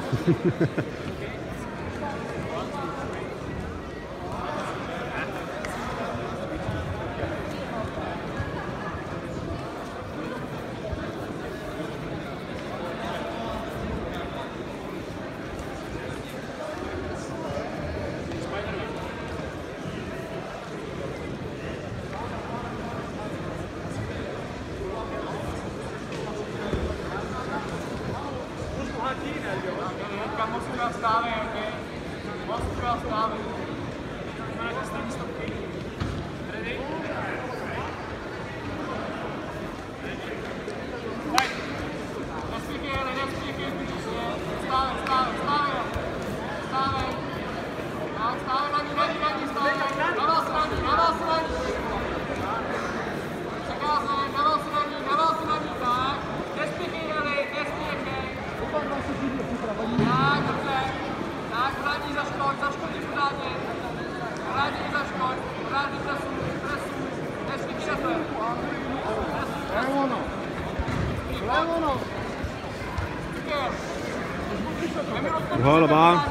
Hvala.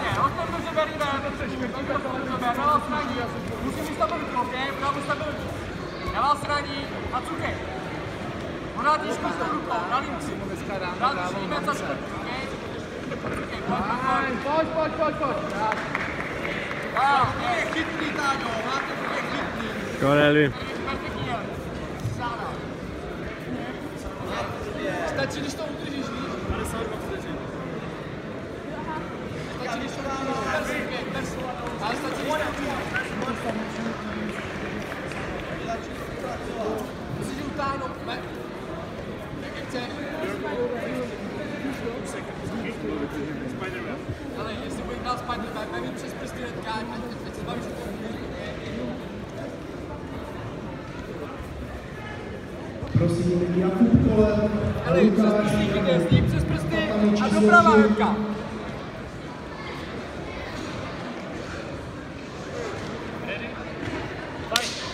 Musím mít stabilitu, ok? Právě stabilitu. Dával sraní a cukej. Ona tížku s tou rukou, na linci. Dál držíme za škrtí, ok? Cukej, pojď. To je chytrý, Táňo, máte to je chytrý. Koreli. Stačí, když to udržíš, víš? 52 vteřin. Stačí, když to udržíš, ale stačí, když to udržíš. Musíš utáhnout, jak chceš. Ale jestli budeš dál Spider-Man, tak nevím přes prsty netkáň, ať se zbavíš o tom. Prosím, Jakub Kolem, Hele, přes prsty jde, s ním přes prsty a doprava Hemka. Ready? Fight.